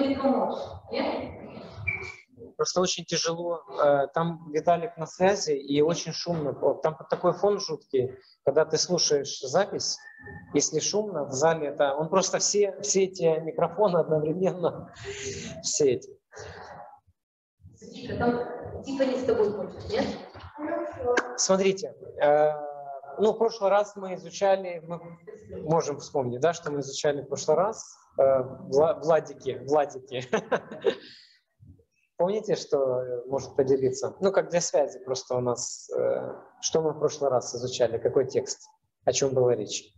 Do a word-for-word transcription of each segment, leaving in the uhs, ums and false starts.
будет помочь, нет? Просто очень тяжело. Там Виталик на связи, и очень шумно. Там такой фон жуткий, когда ты слушаешь запись, если шумно в зале, это он просто все, все эти микрофоны одновременно, все эти. Там типа не с тобой хочет, нет? Смотрите, э, ну, в прошлый раз мы изучали, мы можем вспомнить, да, что мы изучали в прошлый раз, э, Владики, Владики. Помните, что может поделиться? Ну, как для связи просто у нас. Э, что мы в прошлый раз изучали? Какой текст? О чем была речь?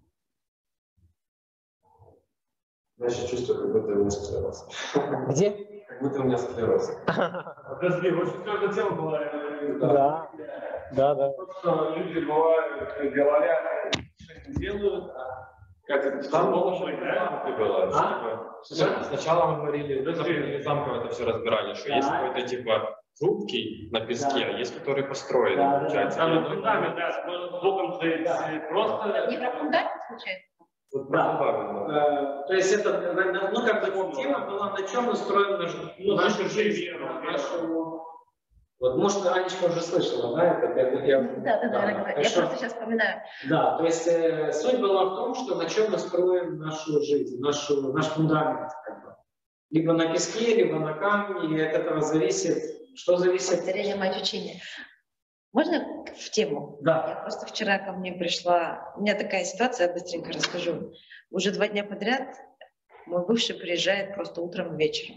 Я еще чувствую, как будто у меня склероз. Где? Как будто у меня склероз. Подожди, очень сложная тема была. Да, да, да. Что люди бывают, говорят, что не делают, а как это Там было, было что же играют. ты была. А? Сначала мы говорили, Подожди. замково это все разбирали, что есть Да. какой-то типа хрупкий на песке, Да. а есть который построенный, Да, да. получается. Там Я на думаю, фундамент, да, с боком стоит просто... Не про фундамент случается? вот Да. фундамент, Э, То есть это, ну, как бы тема была, на чем устроена ж- Ну, наша наша жизнь, жизнь, нашу... Вот, может, Анечка уже слышала, да, это? Я- я- Да, да, да, я, так я что- просто сейчас вспоминаю. Да, то есть э, суть была в том, что на чем мы строим нашу жизнь, нашу, наш фундамент. Как бы. Либо на песке, либо на камне, и от этого зависит, что зависит. Повторение мать учения. Можно в тему? Да. Я просто вчера ко мне пришла, у меня такая ситуация, я быстренько расскажу. Уже два дня подряд мой бывший приезжает просто утром и вечером.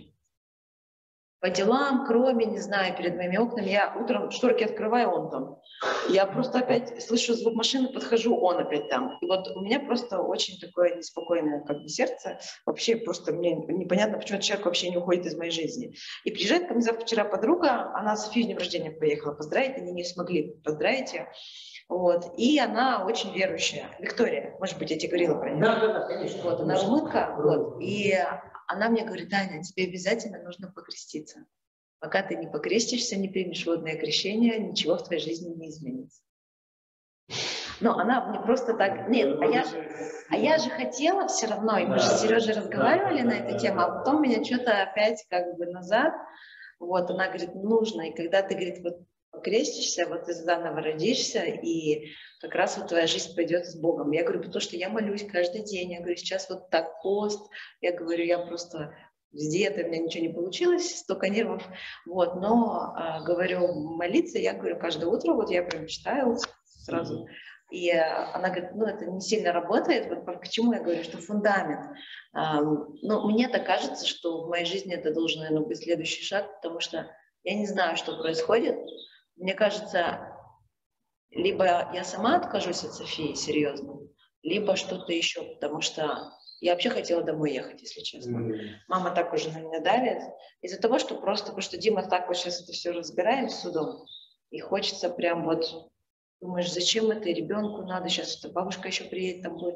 По делам, кроме, не знаю, перед моими окнами. Я утром шторки открываю, он там. Я просто опять слышу звук машины, подхожу, он опять там. И вот у меня просто очень такое неспокойное как бы сердце. Вообще просто мне непонятно, почему этот человек вообще не уходит из моей жизни. И приезжает ко мне завтра вчера подруга, она Софию с днем рождения поехала поздравить, они не смогли поздравить ее. Вот. И она очень верующая. Виктория, может быть, я тебе говорила про нее. Да, да, да, конечно. Вот, она румынка, вот, и она мне говорит: Таня, тебе обязательно нужно покреститься. Пока ты не покрестишься, не примешь водное крещение, ничего в твоей жизни не изменится. Но она мне просто так... Нет, а я, же, а я же хотела все равно, и мы же с Сережей разговаривали на эту тему, а потом меня что-то опять как бы назад, вот, она говорит, нужно, и когда ты, говорит, вот покрестишься, вот ты заново родишься, и как раз вот твоя жизнь пойдет с Богом. Я говорю, потому что я молюсь каждый день, я говорю, сейчас вот так пост, я говорю, я просто с диетой, у меня ничего не получилось, столько нервов, вот, но, а, говорю, молиться, я говорю, каждое утро, вот я прям читаю сразу, и она говорит, ну, это не сильно работает, вот почему я говорю, что фундамент, а, ну, мне так кажется, что в моей жизни это должен, наверное, быть следующий шаг, потому что я не знаю, что происходит. Мне кажется, либо я сама откажусь от Софии, серьезно, либо что-то еще, потому что я вообще хотела домой ехать, если честно. Mm-hmm. Мама так уже на меня давит. Из-за того, что просто, потому что Дима так вот сейчас это все разбираем с судом, и хочется прям вот, думаешь, зачем это, ребенку надо, сейчас эта бабушка еще приедет, там будет.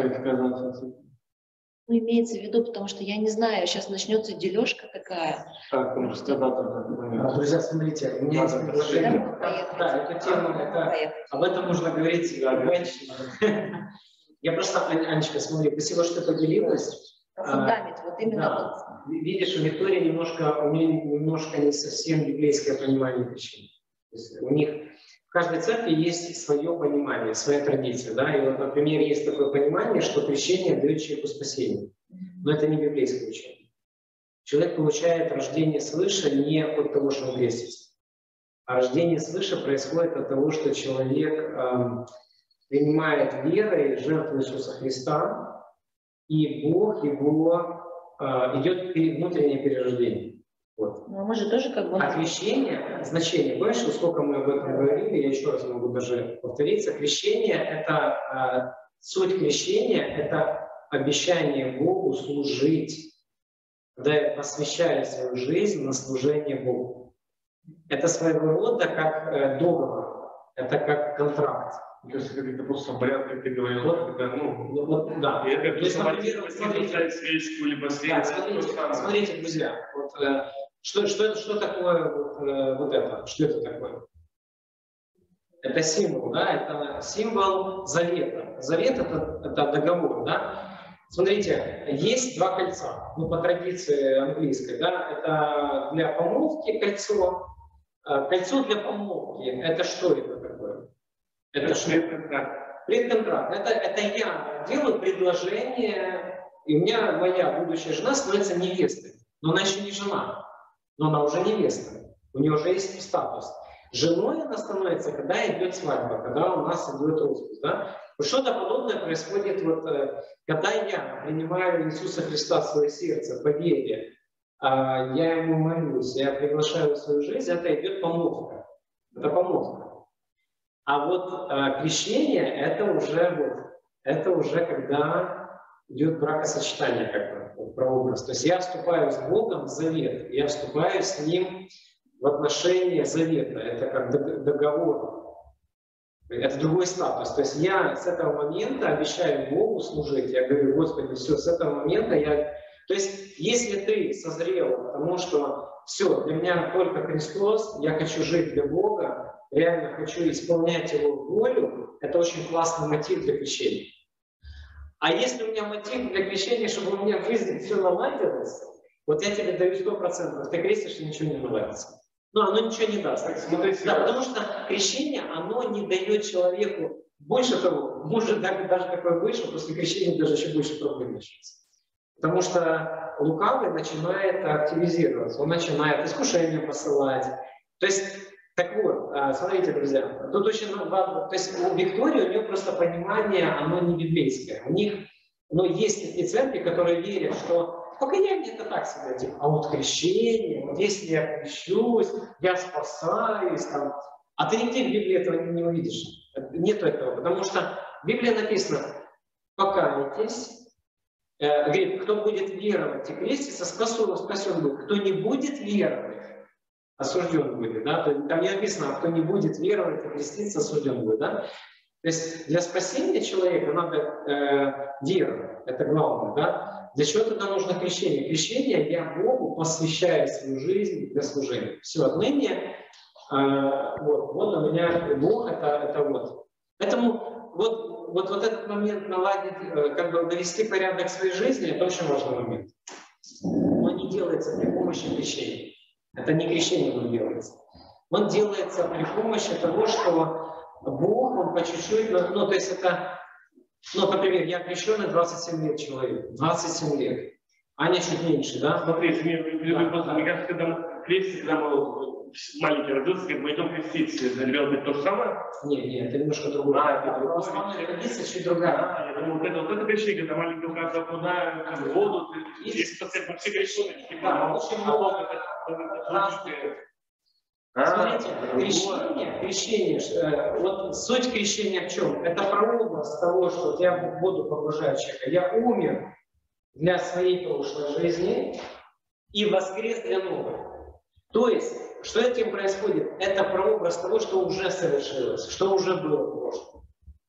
Ну, имеется в виду, потому что я не знаю, сейчас начнется дележка такая. Так, друзья, смотрите, у меня есть предложение. Да, эту тему, это, об этом нужно говорить раньше. Я просто, Анечка, смотри, спасибо, что поделилась. Фундамент, вот именно. Да. Вот. Видишь, у Виктории немножко, у нее немножко не совсем библейское понимание крещения. У них в каждой церкви есть свое понимание, своя традиция. Да? И вот, например, есть такое понимание, что крещение дает человеку спасение. Но это не библейское учение. Человек получает рождение свыше не от того, что он крестится. А рождение свыше происходит от того, что человек э, принимает верой жертву Иисуса Христа, и Бог его э, идет внутреннее перерождение. Вот. Но мы же тоже как бы... А крещение, значение, понимаешь, сколько мы об этом говорили, я еще раз могу даже повториться, крещение — это, э, суть крещения — это обещание Богу служить, когда я посвящаю свою жизнь на служение Богу. Это своего рода как э, договор, это как контракт. То есть это просто обряд, как ты говорил, вот, когда, ну, вот, да. И это, то есть, например, смотрите, свечку, либо свечку. Да, смотрите, смотрите, друзья, вот, э, что, что, что такое вот, э, вот это? Что это такое? Это символ, да, это символ завета. Завет — это, это договор, да. Смотрите, есть два кольца, ну, по традиции английской, да, это для помолвки кольцо. Кольцо для помолвки, это что это такое? Это предконтракт. Предконтракт. Это, это я делаю предложение, и у меня моя будущая жена становится невестой. Но она еще не жена, но она уже невеста. У нее уже есть статус. Женой она становится, когда идет свадьба, когда у нас идет роспись. Да? Что-то подобное происходит, вот, когда я принимаю Иисуса Христа в свое сердце по вере, я ему молюсь, я приглашаю в свою жизнь, это идет помолвка. Это помолвка. А вот крещение, это уже, вот, это уже когда идет бракосочетание, как бы, прообраз. То есть я вступаю с Богом в завет, я вступаю с Ним в отношения завета. Это как договор. Это другой статус. То есть я с этого момента обещаю Богу служить. Я говорю: Господи, все, с этого момента я... То есть если ты созрел к тому, что все, для меня только Христос, я хочу жить для Бога, реально хочу исполнять Его волю, это очень классный мотив для крещения. А если у меня мотив для крещения, чтобы у меня в жизни все наладилось, вот я тебе даю сто процентов, ты крестишься, ничего не наладится. Ну, оно ничего не даст. Да, потому что крещение, оно не дает человеку, больше того, может даже такое выше, после крещения даже еще больше проблем начнется. Потому что лукавый начинает активизироваться, он начинает искушения посылать. То есть, так вот, смотрите, друзья, тут очень важно, то есть у Виктории, у нее просто понимание, оно не библейское. У них, ну, есть такие церкви, которые верят, что покаяние это так себе, типа, а вот крещение, вот если я крещусь, я спасаюсь, там. А ты нигде в Библии этого не увидишь. Нет этого, потому что в Библии написано: покайтесь, э, говорит, кто будет веровать и креститься, спасен, спасен будет. Кто не будет веровать, осужден будет. Да? Там не написано: а кто не будет веровать и креститься, осужден будет. Да? То есть для спасения человека надо э, вера, это главное. Да? Для чего тогда нужно крещение? Крещение я Богу посвящаю свою жизнь для служения. Все, отныне э, вот, вот у меня Бог, это, это вот. Поэтому вот, вот, вот этот момент наладить, э, как бы навести порядок в своей жизни, это очень важный момент. Он не делается при помощи крещения. Это не крещение он делается. Он делается при помощи того, что Бог, он по чуть-чуть, ну, ну то есть это... Ну, например, я крещенный двадцать семь лет человек. двадцать семь лет. Аня чуть меньше, да? Смотрите, мне, мне, просто, мне кажется, когда мы крестимся, когда мы маленький родился, как мы идем креститься, для ребенка то же самое? Нет, нет, это немножко другое. А, это другое. Основная традиция чуть другая. А, я думаю, вот это, вот это крещение, когда маленького как окунают в воду, есть пациент, все крещенные, да, очень много разных. Смотрите, крещение, крещение, вот суть крещения в чем? Это прообраз того, что я в воду погружаю человека. Я умер для своей прошлой жизни и воскрес для новой. То есть, что этим происходит? Это прообраз того, что уже совершилось, что уже было в прошлом.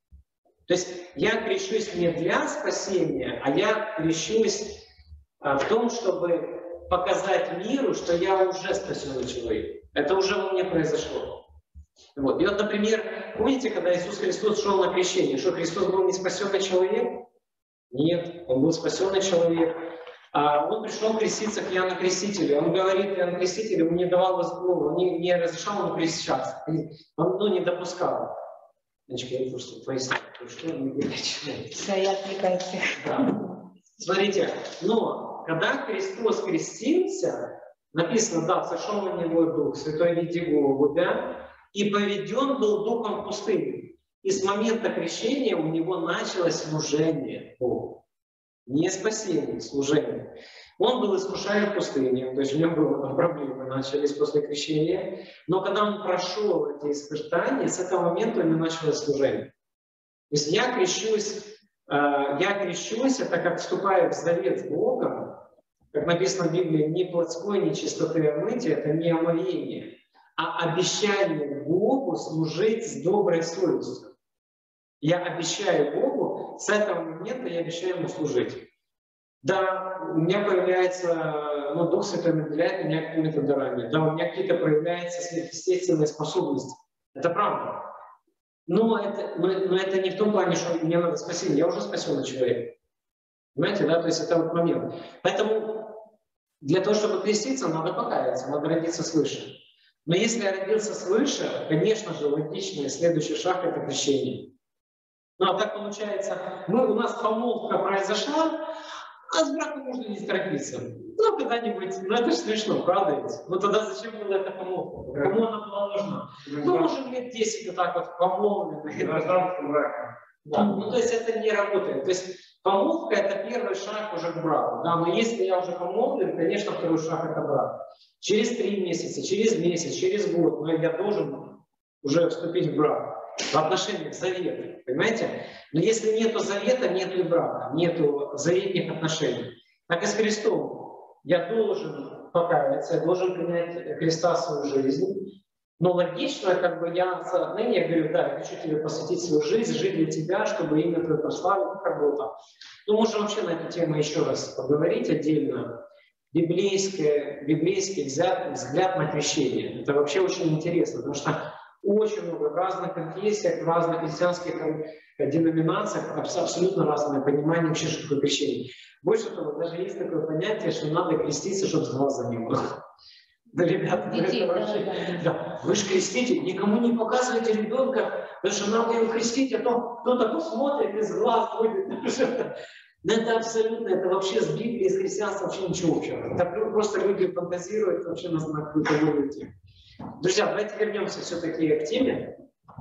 То есть я крещусь не для спасения, а я крещусь в том, чтобы показать миру, что я уже спасенный человек. Это уже во мне произошло. Вот. И вот, например, помните, когда Иисус Христос шел на крещение, что Христос был не спасенный человек? Нет, Он был спасенный человек. А Он пришел креститься к Иоанну Крестителю. Он говорит Иоанну Крестителю, он не давал возможности, он не, не разрешал ему крещаться. Он ну, не допускал. Значит, я просто поясню, что не начинает. Свои отвлекайте. Да. Смотрите, но когда Христос крестился, написано, да, сошел на него Дух Святой в виде голубя, и поведен был Духом в пустыню. И с момента крещения у него началось служение Богу. Не спасение, служение. Он был искушаем в пустыне, то есть у него были проблемы, начались после крещения. Но когда он прошел эти испытания, с этого момента у него началось служение. То есть я крещусь, я крещусь, это как вступаю в завет с Богом, как написано в Библии, ни плотской, ни чистоты омытия, это не омовение, а обещание Богу служить с доброй совестью. Я обещаю Богу, с этого момента я обещаю Ему служить. Да, у меня появляется, ну, Дух Святой наделяет меня какими-то дарами, да, у меня какие-то проявляются сверхъестественные способности. Это правда. Но это, но, но это не в том плане, что мне надо спасение. Я уже спасенный человек. Понимаете, да? То есть это вот момент. Поэтому для того, чтобы креститься, надо покаяться, надо родиться свыше. Но если я родился свыше, конечно же, логичный следующий шаг – это крещение. Ну, а так получается, мы, у нас помолвка произошла, а с браком можно не торопиться. Ну, когда-нибудь, ну это же смешно, правда ведь? Ну тогда зачем была эта помолвка? Кому она была нужна? Ну, может, лет десять вот так вот помолвлены. Гражданским браком. Да. Ну, то есть это не работает. То есть помолвка – это первый шаг уже к браку. Да? Но если я уже помолвлен, конечно, второй шаг – это брак. Через три месяца, через месяц, через год, но я должен уже вступить в брак. В отношениях завета, понимаете? Но если нету завета, нету и брака, нету заветных отношений. Так и с Христом. Я должен покаяться, я должен принять Христа в свою жизнь. Но логично, как бы я отныне говорю, да, я хочу тебе посвятить свою жизнь, жить для тебя, чтобы имя твое прославило, как бы так. Ну, можем вообще на эту тему еще раз поговорить отдельно. Библейский, библейский взгляд, взгляд на крещение. Это вообще очень интересно, потому что очень много в разных конфессиях, в разных христианских деноминациях абсолютно разное понимание вообще, что такое крещение. Больше того, даже есть такое понятие, что надо креститься, чтобы с глаза не было. Да, ребята, Детей, это да, вообще... да, Да. Вы же крестите, никому не показывайте ребенка, потому что надо его крестить, а то кто-то посмотрит, из глаз будет. Но это абсолютно, это вообще с Библией, с христианством вообще ничего общего. Это просто люди фантазируют вообще на какую-то новую тему. Друзья, давайте вернемся все-таки к теме.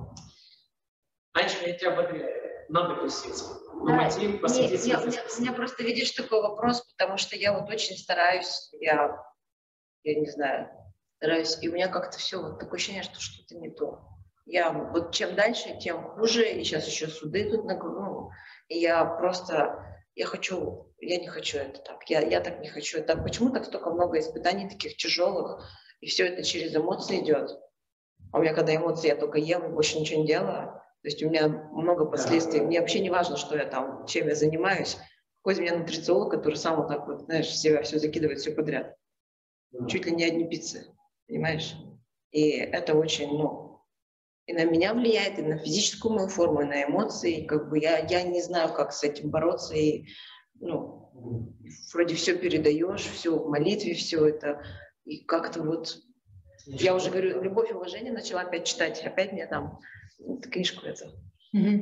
Анечка, я тебя ободряю. Надо креститься. Да, мотив посвятить не, я, у, меня, у меня просто, видишь, такой вопрос, потому что я вот очень стараюсь, я, я не знаю, стараюсь, и у меня как-то все, вот такое ощущение, что что-то не то. Я вот чем дальше, тем хуже, и сейчас еще суды тут, ну, и я просто, я хочу, я не хочу это так, я, я так не хочу. Это почему так столько много испытаний таких тяжелых, и все это через эмоции идет. А у меня, когда эмоции, я только ем и больше ничего не делаю. То есть у меня много последствий. Мне вообще не важно, что я там, чем я занимаюсь. Хоть у меня нутрициолог, который сам вот так вот, знаешь, в себя все закидывает, все подряд. Чуть ли не одни пиццы, понимаешь? И это очень, ну, и на меня влияет, и на физическую мою форму, и на эмоции. Как бы я, я не знаю, как с этим бороться. И, ну, вроде все передаешь, все в молитве, все это. И как-то вот, я уже говорю, «Любовь и уважение» начала опять читать. Опять мне там книжку эту. Mm-hmm.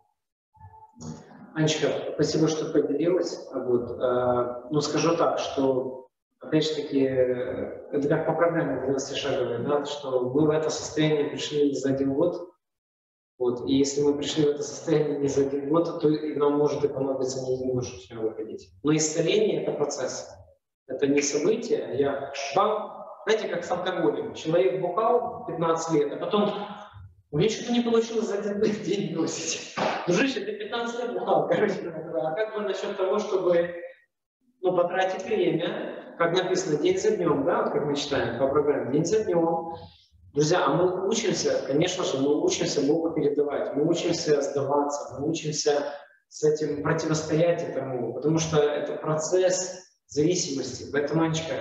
Анечка, спасибо, что поделилась. Вот, э, ну, скажу так, что, опять же таки, это как по программе двенадцатишаговой, да, что мы в это состояние пришли не за один год. Вот, и если мы пришли в это состояние не за один год, то нам может и понадобиться не один год, чтобы выходить. Но исцеление – это процесс. Это не событие. Я вам, знаете, как с алкоголем. Человек бухал пятнадцать лет, а потом у меня что-то не получилось за один день бросить. Дружище, ты пятнадцать лет бухал, короче. А как бы насчет того, чтобы, ну, потратить время, как написано, день за днем, да, вот как мы читаем по программе, день за днем. Друзья, а мы учимся, конечно же, мы учимся Богу передавать, мы учимся сдаваться, мы учимся с этим противостоять этому, потому что это процесс зависимости. Поэтому, Анечка,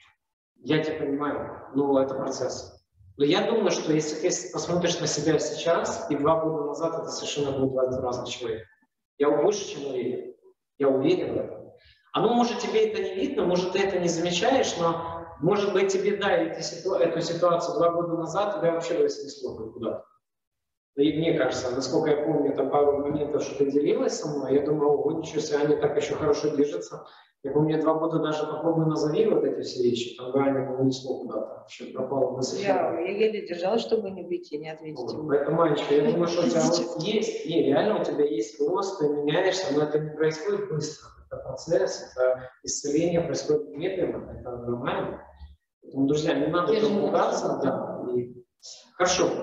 я тебя понимаю, но это процесс. Но я думаю, что если ты посмотришь на себя сейчас, и два года назад это совершенно будет два разных человека. Я больше, чем уверен. Я уверен в этом. Оно, может, тебе это не видно, может, ты это не замечаешь, но, может быть, тебе, да, эту ситуацию два года назад тебя вообще снесло куда-то. И мне кажется, насколько я помню, там пару моментов, что ты делилась со мной, я думаю, о, ничего себе, они так еще хорошо держатся. Я помню, два года даже попробуй назови вот эти все вещи, там реально унесло куда-то, вообще пропало на я, я еле держалась, чтобы не быть и не ответить. Вот. Поэтому, Манечка, я думаю, что у тебя вот есть, не, реально у тебя есть рост, ты меняешься, но это не происходит быстро. Это процесс, это исцеление происходит медленно, это нормально. Поэтому, друзья, не надо пугаться. Да, и... Хорошо.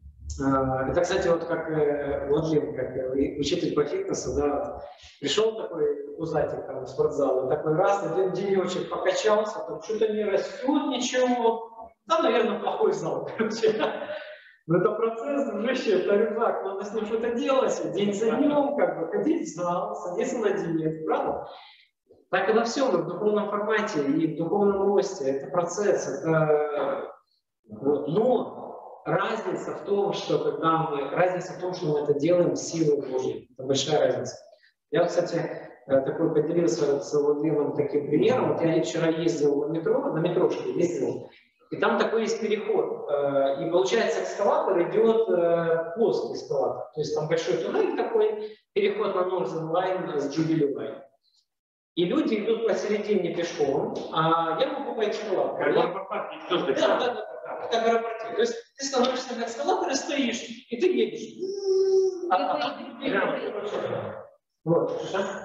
Это, кстати, вот как Владимир, как учитель по фитнесу, да, пришел такой пузатик там в спортзал, и такой раз, один денечек покачался, там что-то не растет, ничего, да, наверное, плохой зал, короче. Но это процесс, дружище, это рюкзак, надо с ним что-то делать, день за днем, как бы, ходить в зал, садиться на диету, правда? Так и во всем, и в духовном формате, и в духовном росте, это процесс, это... Вот. Но разница в том, что когда мы, разница в том, что мы это делаем силой Божьей. Это большая разница. Я, кстати, такой поделился с Владимиром таким примером. Вот я вчера ездил в метро, на метрошке ездил, и там такой есть переход. И получается, эскалатор идет плоский эскалатор. То есть там большой туннель такой, переход на Northern Line с Jubilee Line. И люди идут посередине пешком, а я могу по эскалатору. Да, да, да, как в аэропорте. То есть ты становишься на эскалаторе, стоишь, и ты едешь. Вот.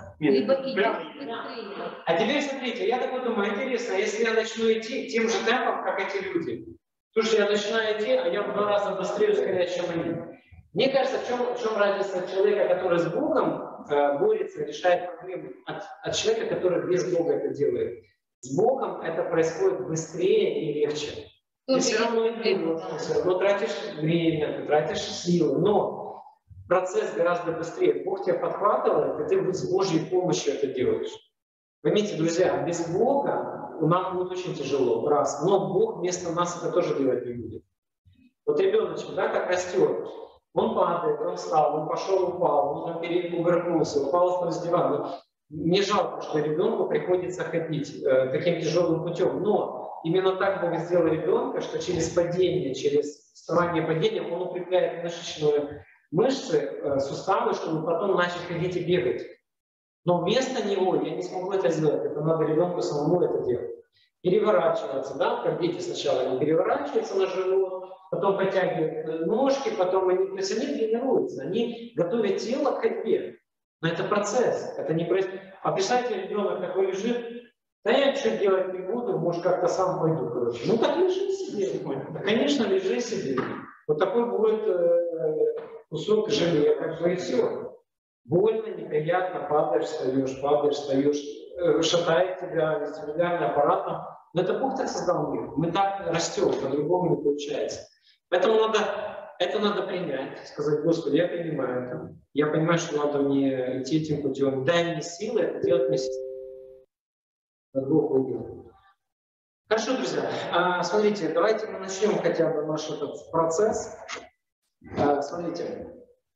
А теперь смотрите, я такой думаю, интересно, если я начну идти тем же темпом, как эти люди, потому что я начинаю идти, а я в два раза быстрее ускоряюсь, чем они. Мне кажется, в чем, в чем разница человека, который с Богом э, борется, решает проблемы, от, от человека, который без Бога это делает. С Богом это происходит быстрее и легче. Ты все равно идешь, все равно тратишь время, ты тратишь силы, но процесс гораздо быстрее. Бог тебя подхватывает, и ты с Божьей помощью это делаешь. Поймите, друзья, без Бога нам будет очень тяжело, раз. Но Бог вместо нас это тоже делать не будет. Вот ребеночек, да, как растет, он падает, он встал, он пошел, упал, он перекувыркнулся, упал с дивана. Мне жалко, что ребенку приходится ходить э, таким тяжелым путем, но именно так Бог сделал ребенка, что через падение, через вставание падения он укрепляет мышечную мышцы, э, суставы, чтобы потом начать ходить и бегать. Но вместо него я не смогу это сделать, это надо ребенку самому это делать. Переворачиваться, да, как дети сначала они переворачиваются на живот, потом подтягивают ножки, потом они, то есть они тренируются, они готовят тело к ходьбе. Но это процесс, это не происходит. А представьте, ребенок такой лежит, да я ничего делать не буду, может как-то сам пойду, короче. Ну так лежи себе, да, конечно, лежи себе. Вот такой будет э, кусок желе, как бы и все. Больно, неприятно, падаешь, встаешь, падаешь, встаешь, э, шатает тебя, вестибулярный аппарат. Но это Бог так создал мир. Мы так растем, по-другому не получается. Поэтому надо, это надо принять, сказать: Господи, я принимаю это. Я понимаю, что надо мне идти этим путем. Дай мне силы это делать вместе. Бог выйдет. Хорошо, друзья. А, смотрите, давайте мы начнем хотя бы наш этот процесс. А, смотрите.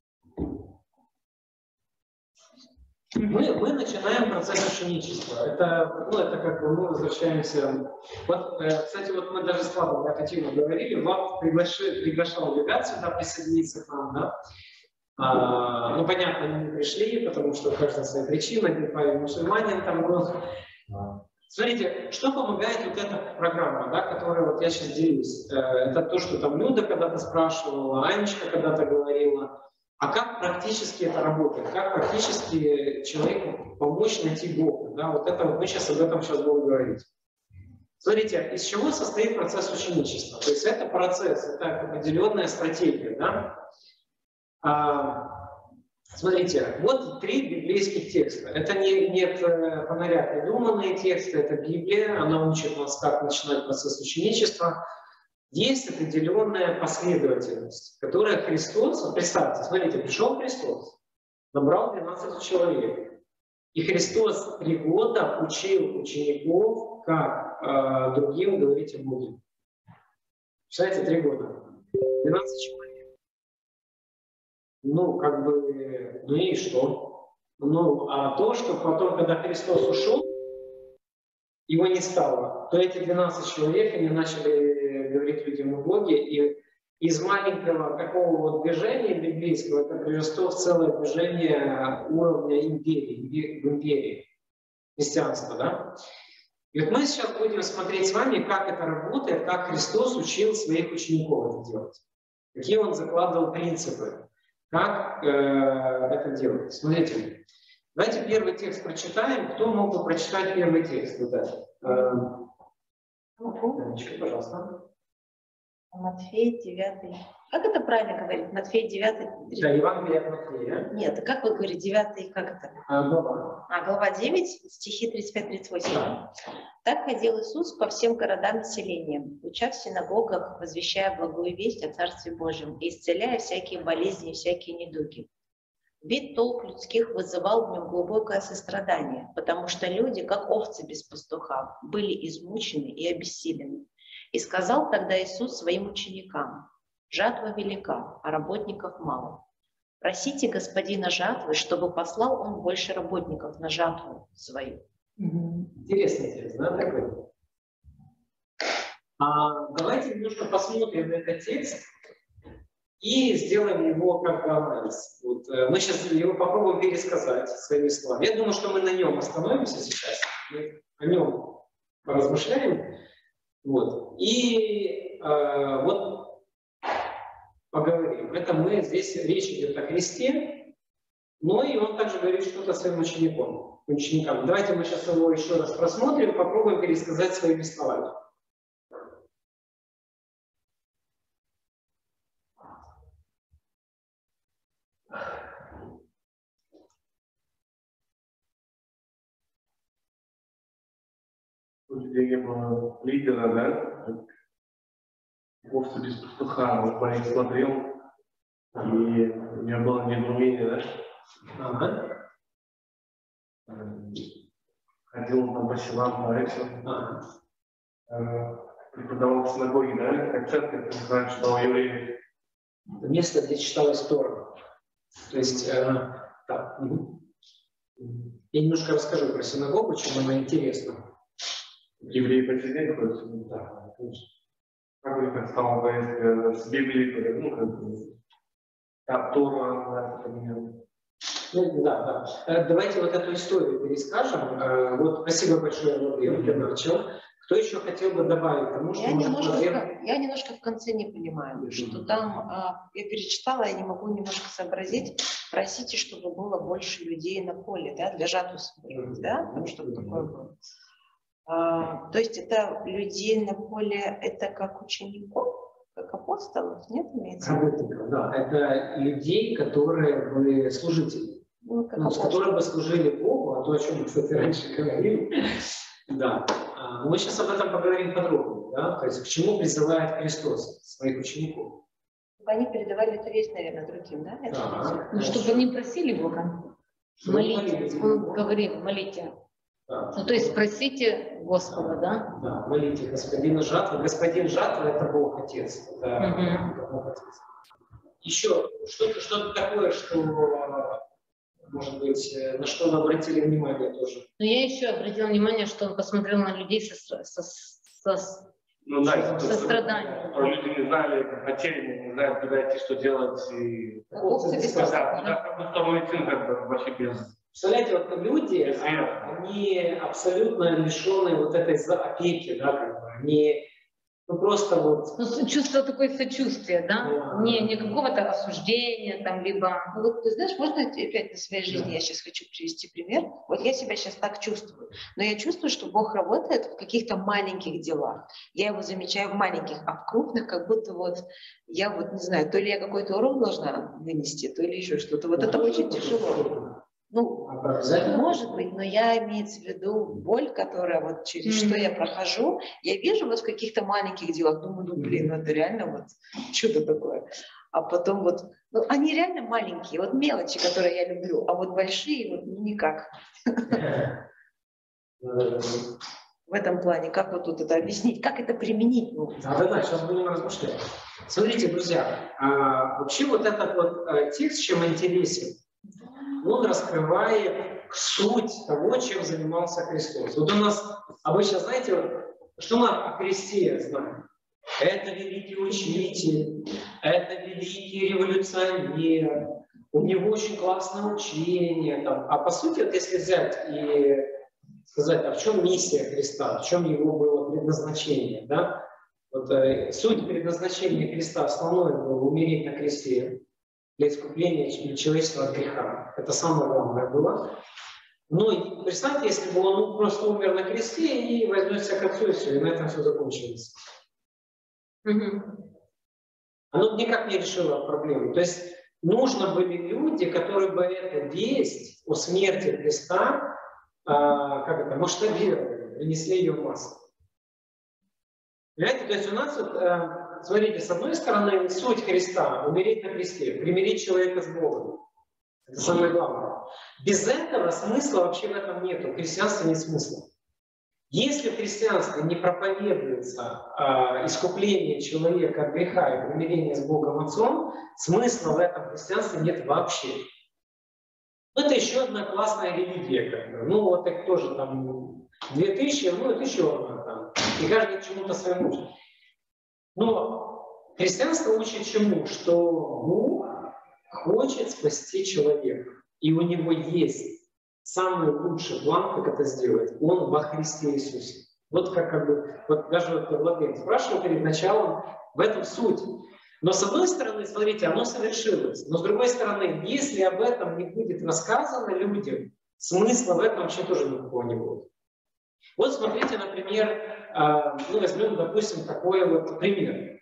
Мы, мы начинаем процесс ученичества. Это, ну, это как бы мы возвращаемся. Вот, э, кстати, вот мы даже с Владом активно говорили, Влад приглаши, приглашал ребят сюда присоединиться к нам, да. А, ну, понятно, они не пришли, потому что у каждого своя причина, один парень мусульманин там был. Смотрите, что помогает вот эта программа, да, которой вот я сейчас делюсь. Э, это то, что там Люда когда-то спрашивала, Анечка когда-то говорила. А как практически это работает? Как практически человеку помочь найти Бога? Да, вот это вот мы сейчас об этом сейчас будем говорить. Смотрите, из чего состоит процесс ученичества? То есть это процесс, это определенная стратегия. Да? А, смотрите, вот три библейских текста. Это не, нет фонаря придуманные тексты, это Библия. Она учит нас, как начинать процесс ученичества. Есть определенная последовательность, которая Христос, вот представьте, смотрите, пришел Христос, набрал двенадцать человек, и Христос три года учил учеников, как э, другим говорить о Боге. Представляете, три года, двенадцать человек. Ну, как бы, ну и что? Ну, а то, что потом, когда Христос ушел, его не стало, то эти двенадцать человек, они начали говорить людям о Боге, и из маленького такого вот движения библейского это переросло в целое движение уровня империи, в империи, христианства, да? И вот мы сейчас будем смотреть с вами, как это работает, как Христос учил своих учеников это делать, какие он закладывал принципы, как э, это делать. Смотрите. Давайте первый текст прочитаем. Кто мог бы прочитать первый текст? Вот этот? Анечка, пожалуйста. Матфея девятый. Как это правильно говорить? Матфея девятый. Да, Евангелие от Матфея. Нет, как вы говорите, девятый, как это? А, глава. А, глава девять, стихи тридцать пять тридцать восемь. Так ходил Иисус по всем городам и селениям, уча в синагогах, возвещая благую весть о Царстве Божьем и исцеляя всякие болезни и всякие недуги. Вид толп людских вызывал в нем глубокое сострадание, потому что люди, как овцы без пастуха, были измучены и обессилены. И сказал тогда Иисус своим ученикам: «Жатва велика, а работников мало. Просите господина жатвы, чтобы послал он больше работников на жатву свою. Интересный текст, да, такой? А, давайте немножко посмотрим на этот текст и сделаем его как бы анализ. Вот, э, мы сейчас его попробуем пересказать своими словами. Я думаю, что мы на нем остановимся сейчас, мы о нем поразмышляем. Вот. И э, вот поговорим. Это мы, здесь речь идет о Христе, но и он также говорит что-то своим ученикам. ученикам. Давайте мы сейчас его еще раз просмотрим, попробуем пересказать своими словами. У людей не было лидера, да, вовсе без пастуха. Он по них смотрел, и у меня было недоумение, да? Ага. Ходил там по селам, по этим, Ага. преподавал в синагоге, да, как церковь, раньше было евреев. Место, где читалась Тора. То есть, э, так. Я немножко расскажу про синагогу, чем она интересна. Евреи по сей день ходят? Да, конечно. Как у них так стало поездка с Библией, ну, как бы, там Тора, да, поменял. Ну, да, да. Э, Давайте вот эту историю перескажем. Э, Вот, спасибо большое, Владимир, я начал. Кто еще хотел бы добавить? Потому что, Я может, немножко, Владимир... я немножко в конце не понимаю, что там, а, я перечитала, я не могу немножко сообразить, просите, чтобы было больше людей на поле, да, для жатвы собирать, да, там что-то такое было. А, то есть это людей на поле, это как учеников, как апостолов, нет, имеется? Работников, да. Это людей, которые были служители. Ну, как Ну, с апостолы. которыми бы служили Богу, а то, о чем мы, кстати, раньше говорили. Да. А, Мы сейчас об этом поговорим подробнее. Да? То есть к чему призывает Христос своих учеников? Чтобы они передавали эту весть, наверное, другим, да? Это Да. Ну, чтобы они просили Бога, Чтобы молите. молились Он Богу. говорит, молите. Да. Ну, то есть просите Господа, да? Да, молите господина жатвы. Господин жатвы — это Бог Отец. Это Мгм. Бог Отец. Еще что-то, что-то такое, что, может быть, на что мы обратили внимание тоже. Но я еще обратила внимание, что он посмотрел на людей со, со, со, Ну да, состраданием. что люди не знали, как хотели, не знают, куда идти, что делать, и... Овцы без Да, пастуха. да, в какую сторону идти, как бы вообще без... Представляете, вот люди, Без веры. они абсолютно лишены вот этой за- опеки, да, как бы. Они ну, просто вот... Ну, с- чувство такое сочувствия, да? Да. Не, не какого-то осуждения, там, либо... Ну, вот ты знаешь, можно опять на своей жизни, Да. я сейчас хочу привести пример. Вот я себя сейчас так чувствую, но я чувствую, что Бог работает в каких-то маленьких делах. Я его замечаю в маленьких, а в крупных как будто вот, я вот не знаю, то ли я какой-то урок должна вынести, то ли еще что-то. Вот это очень тяжело. Ну, Обязательно. может быть, но я имеется в виду боль, которая вот через Мгм. что я прохожу, я вижу вот в каких-то маленьких делах, думаю, ну блин, ну это реально вот что-то такое. А потом вот, ну они реально маленькие, вот мелочи, которые я люблю, а вот большие вот ну, никак. В этом плане, как вот тут это объяснить, как это применить? Ну, Да-да-да, сейчас будем размышлять. Смотрите, друзья, а, вообще вот этот вот а, текст, чем интересен, он раскрывает суть того, чем занимался Христос. Вот у нас обычно, знаете, вот, что мы о Христе знаем? Это великий учитель, это великий революционер, у него очень классное учение. Там. А по сути, вот если взять и сказать, а в чем миссия Христа, в чем его было предназначение, да? Вот, э, суть предназначения Христа основное было умереть на кресте для искупления человечества от греха. Это самое главное было. Но представьте, если бы он просто умер на кресте и вознесся к Отцу, и все, и на этом все закончилось. Мгм. Оно никак не решило проблему. То есть нужно были люди, которые бы эту весть о смерти Христа а, как это, масштабировали, принесли ее в массы. Понимаете, то есть у нас вот, а, смотрите, с одной стороны, суть Христа — умереть на кресте, примирить человека с Богом. Это самое главное. Без этого смысла вообще в этом нет. У христианства нет смысла. Если в христианстве не проповедуется э, искупление человека от греха и примирение с Богом Отцом, смысла в этом христианстве нет вообще. Это еще одна классная религия. Как бы. Ну, вот их тоже там две тысячи, ну, это еще одна там. И каждый чему-то своему учит. Но христианство учит чему? Что Бог хочет спасти человека. И у него есть самый лучший план, как это сделать. Он во Христе Иисусе. Вот как, как бы, вот даже вот Владимир спрашивал перед началом, в этом суть. Но с одной стороны, смотрите, оно совершилось. Но с другой стороны, если об этом не будет рассказано людям, смысла в этом вообще тоже никакого не будет. Вот смотрите, например, э, ну, возьмем, допустим, такой вот пример.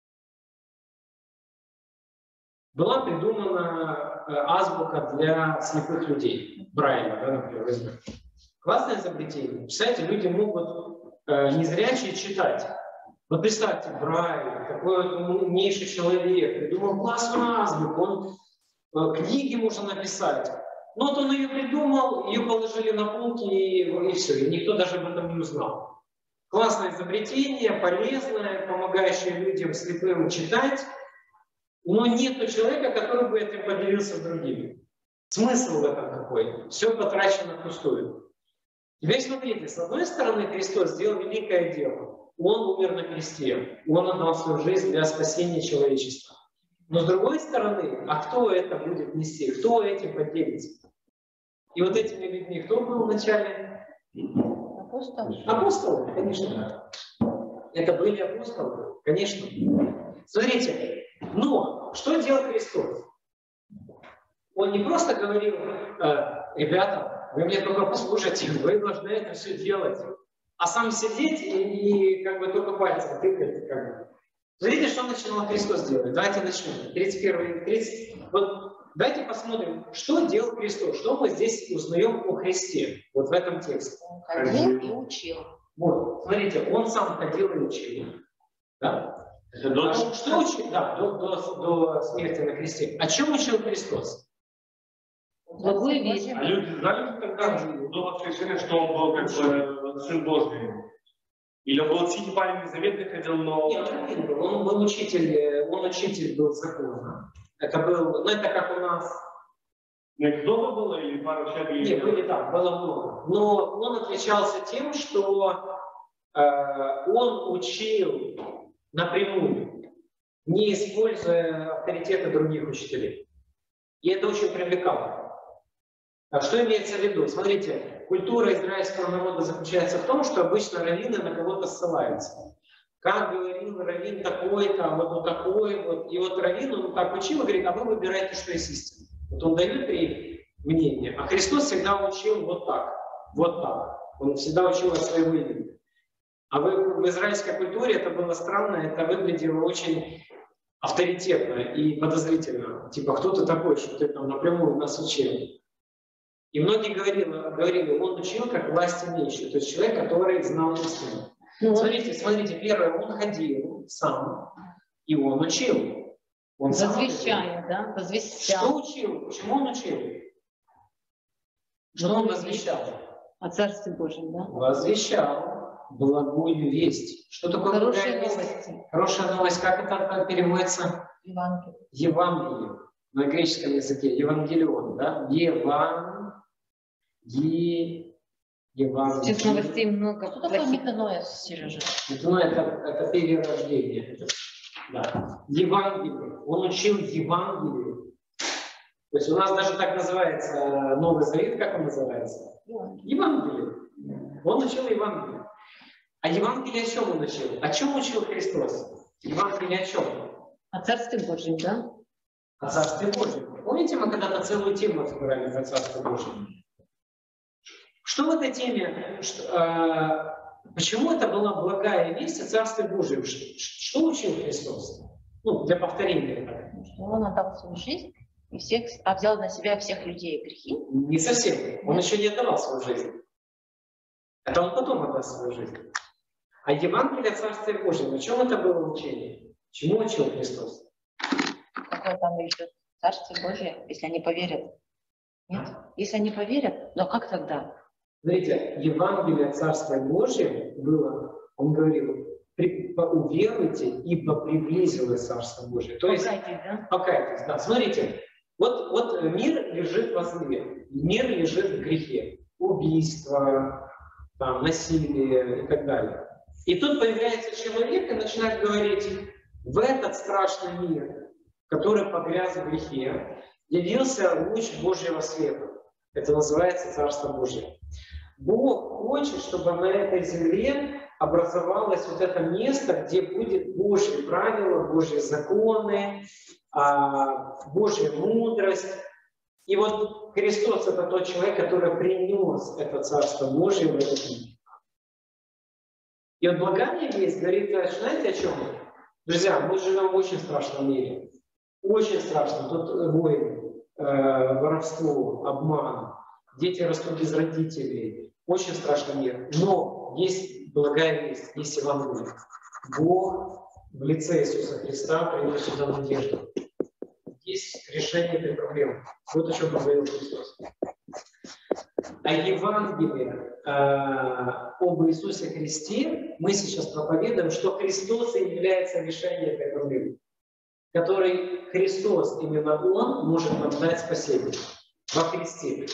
Была придумана э, азбука для слепых людей. Брайля, да, например, возьмем. Классное изобретение. Представляете, люди могут э, незрячие читать. Вот представьте, Брайль, такой вот умнейший человек, придумал классную азбуку, он э, книги можно написать. Но вот он ее придумал, ее положили на полки, и, и все, и никто даже об этом не узнал. Классное изобретение, полезное, помогающее людям слепым читать, но нет человека, который бы этим поделился с другими. Смысл в этом какой? Все потрачено впустую. Теперь смотрите, с одной стороны, Христос сделал великое дело. Он умер на кресте, Он отдал свою жизнь для спасения человечества. Но с другой стороны, а кто это будет нести? Кто этим поделится? И вот этими людьми кто был вначале? Апостолы. Апостолы, конечно. Это были апостолы, конечно. Смотрите, но что делал Христос? Он не просто говорил, э, ребята, вы мне только послушайте, вы должны это все делать. А сам сидеть и, и как бы только пальцем тыкать. Как бы. Смотрите, что начинал Христос делать. Давайте начнем. тридцать первый, тридцать Вот давайте посмотрим, что делал Христос. Что мы здесь узнаем о Христе. Вот в этом тексте. Он ходил и учил. Вот, смотрите, он сам ходил и учил. Да? Это до... А что учил? Да, до, до, до смерти на кресте. О чем учил Христос? Благую весть. А люди знали тогда, до воскрешения, что он был как бы Сын Божий? Или он был синий парень заветный ходил, но... Нет, он был. Он был учитель, он учитель был закона. Это был, ну это как у нас... Ну, их много было или пару человек? Или... Нет, были так, было много. Но он отличался тем, что э, он учил напрямую, не используя авторитеты других учителей. И это очень привлекало. А что имеется в виду? Смотрите, культура израильского народа заключается в том, что обычно раввины на кого-то ссылаются. Как говорил раввин такой-то, а вот он такой, вот. И вот раввин, он так учил и говорит, а вы выбираете, что есть истина. Вот он дает три мнения, а Христос всегда учил вот так, вот так. Он всегда учил от своего имени. А в, в израильской культуре это было странно, это выглядело очень авторитетно и подозрительно. Типа, кто ты такой, что ты там напрямую нас учил? И многие говорили, говорили, он учил как власть имеющий, то есть человек, который знал истину. Ну, смотрите, смотрите, первое, он ходил сам, и он учил. Он Возвещая, да? Возвещал. Что учил? Чему он учил? Что он возвещал? О Царстве Божьем, да? Возвещал благую весть. Что такое Хорошие благая новости. весть? Хорошая новость. Как это переводится? Евангелие. Евангелие. На греческом языке. Евангелион, да? Евангелие. Евангелие. Сейчас новостей много. Что такое метаноя, Сережа? Ну, это, это перерождение. Это, да. Евангелие. Он учил Евангелие. То есть у нас даже так называется Новый Завет, как он называется? Евангелие. Он учил Евангелие. А Евангелие о чем он учил? О чем учил Христос? Евангелие о чем? О Царстве Божьем, да? О Царстве Божьем. Помните, мы когда-то целую тему разбирали за Царство Божье? Что в этой теме? Что, э, почему это была благая весть о Царстве Божьем? Что, что учил Христос? Ну, для повторения. Что он отдал свою жизнь и всех, а взял на себя всех людей грехи. Не совсем. Он еще не отдавал свою жизнь. Это он потом отдал свою жизнь. А Евангелие о Царстве Божьем, о чем это было учение? Чему учил Христос? Какое там идет Царствие Божие, если они поверят? Нет? Если они поверят, но как тогда? Смотрите, Евангелие Царства Божьего было, он говорил, уверуйте, ибо приблизилось Царство Божие. То есть, покайтесь, да? Покайтесь, да. Смотрите, вот, вот мир лежит во зле, мир лежит в грехе. Убийство, там, насилие и так далее. И тут появляется человек и начинает говорить, в этот страшный мир, который погряз в грехе, явился луч Божьего света. Это называется Царство Божие. Бог хочет, чтобы на этой земле образовалось вот это место, где будет Божьи правила, Божьи законы, Божья мудрость. И вот Христос — это тот человек, который принес это Царство Божие в этот мир. И вот благая весть говорит, знаете о чем? Друзья, мы живем в очень страшном мире. Очень страшно. Тут войны, э, воровство, обман, дети растут без родителей. Очень страшный мир. Но есть благая весть, есть Евангелие. Бог в лице Иисуса Христа принес сюда надежду. Есть решение этой проблемы. Вот о чем говорил Христос. А Евангелие э, об Иисусе Христе мы сейчас проповедуем, что Христос и является решением этой проблемы, который Христос, именно Он, может нам дать спасение во Христе.